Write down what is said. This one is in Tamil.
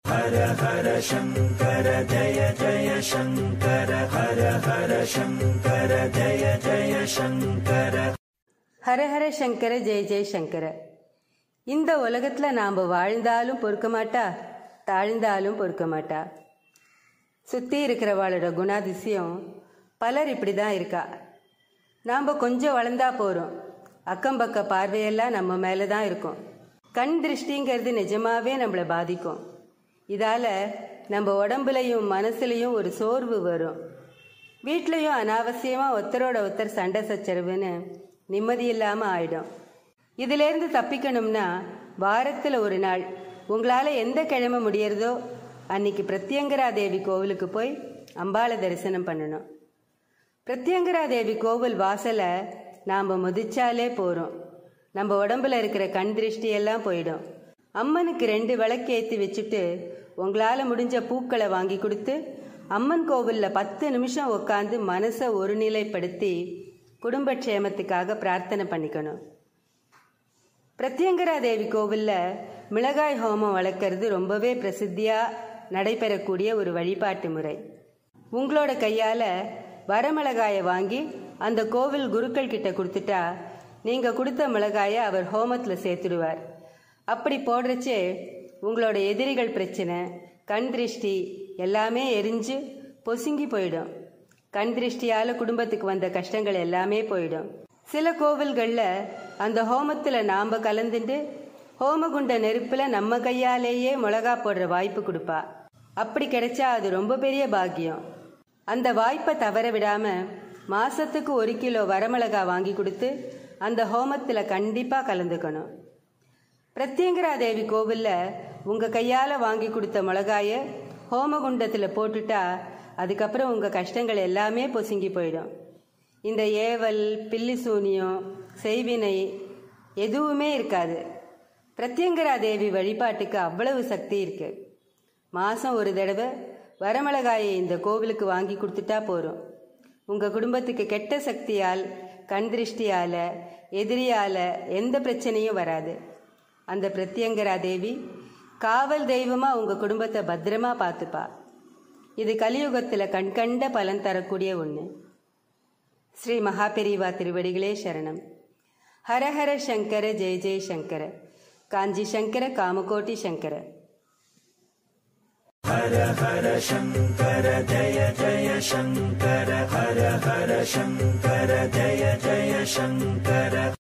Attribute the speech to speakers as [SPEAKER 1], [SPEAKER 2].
[SPEAKER 1] ஹர ஹர சங்கர ஜய ஜய சங்கர ஹர ஹர சங்கர ஜய ஜய சங்கர
[SPEAKER 2] ஹர ஹர சங்கர ஜெய ஜெய சங்கர. இந்த உலகத்தில் நாம் வாழ்ந்தாலும் பொறுக்க மாட்டா, தாழ்ந்தாலும் பொறுக்க மாட்டா. சுற்றி இருக்கிறவாளோட குணாதிசயம் பலர் இப்படி தான் இருக்கா. நாம் கொஞ்சம் வளர்ந்தா போகிறோம், அக்கம் பக்க பார்வையெல்லாம் நம்ம மேலே தான் இருக்கும். கண் திருஷ்டிங்கிறது நிஜமாகவே நம்மளை பாதிக்கும். இதால் நம்ம உடம்புலையும் மனசுலையும் ஒரு சோர்வு வரும். வீட்லேயும் அனாவசியமாக ஒருத்தரோட ஒருத்தர் சண்டை சச்சரவுன்னு நிம்மதி இல்லாமல் ஆயிடும். இதிலேருந்து தப்பிக்கணும்னா வாரத்தில் ஒரு நாள் உங்களால் எந்த கிழமை முடியறதோ அன்னைக்கு பிரத்யங்கரா தேவி கோவிலுக்கு போய் அம்பாளை தரிசனம் பண்ணணும். பிரத்யங்கரா தேவி கோவில் வாசலை நாம் முதிச்சாலே போகிறோம், நம்ம உடம்புல இருக்கிற கண் திருஷ்டியெல்லாம் போயிடும். அம்மனுக்கு 2 விளக்கு ஏற்றி வச்சுட்டு உங்களால் முடிஞ்ச பூக்களை வாங்கி கொடுத்து அம்மன் கோவிலில் 10 நிமிஷம் உட்காந்து மனசை ஒருநிலைப்படுத்தி குடும்பக்ஷேமத்துக்காக பிரார்த்தனை பண்ணிக்கணும். பிரத்யங்கரா தேவி கோவிலில் மிளகாய் ஹோமம் வளர்க்கறது ரொம்பவே பிரசித்தியாக நடைபெறக்கூடிய ஒரு வழிபாட்டு முறை. உங்களோட கையால் வரமிளகாயை வாங்கி அந்த கோவில் குருக்கள் கிட்ட கொடுத்துட்டா நீங்கள் கொடுத்த மிளகாயை அவர் ஹோமத்தில் சேர்த்துடுவார். அப்படி போடுறச்சே உங்களோட எதிரிகள் பிரச்சனை, கண் திருஷ்டி எல்லாமே எரிஞ்சு பொசுங்கி போயிடும். கண் திருஷ்டியால் குடும்பத்துக்கு வந்த கஷ்டங்கள் எல்லாமே போயிடும். சில கோவில்களில் அந்த ஹோமத்தில் நாம் கலந்துட்டு ஹோமகுண்ட நெருப்பில் நம்ம கையாலேயே மிளகா போடுற வாய்ப்பு கொடுப்பா. அப்படி கிடைச்சா அது ரொம்ப பெரிய பாக்கியம். அந்த வாய்ப்பை தவற விடாமல் மாதத்துக்கு 1 கிலோ வரமிளகா வாங்கி கொடுத்து அந்த ஹோமத்தில் கண்டிப்பாக கலந்துக்கணும். பிரத்யங்கரா தேவி கோவிலில் உங்கள் கையால் வாங்கி கொடுத்த மிளகாயை ஹோமகுண்டத்தில் போட்டுட்டா அதுக்கப்புறம் உங்கள் கஷ்டங்கள் எல்லாமே பொசுங்கி போயிடும். இந்த ஏவல், பில்லி சூனியம், செய்வினை எதுவுமே இருக்காது. பிரத்யங்கரா தேவி வழிபாட்டுக்கு அவ்வளவு சக்தி இருக்குது. மாதம் ஒரு தடவை வரமிளகாயை இந்த கோவிலுக்கு வாங்கி கொடுத்துட்டா போகிறோம். உங்கள் குடும்பத்துக்கு கெட்ட சக்தியால், கண் திருஷ்டியால், எதிரியால் எந்த பிரச்சனையும் வராது. அந்த பிரத்யங்கரா தேவி காவல் தெய்வமாக உங்கள் குடும்பத்தை பத்திரமா பார்த்துப்பா. இது கலியுகத்தில் கண்கண்ட பலன் தரக்கூடிய ஒன்று. ஸ்ரீ மகாபெரிவா திருவடிகளே சரணம். ஹரஹர சங்கர ஜெய ஜெய சங்கர. காஞ்சி சங்கர காமகோட்டி சங்கர.
[SPEAKER 1] ஹர ஹர சங்கர ஜய ஜய சங்கர ஹர ஹர சங்கர ஜய ஜய சங்கர.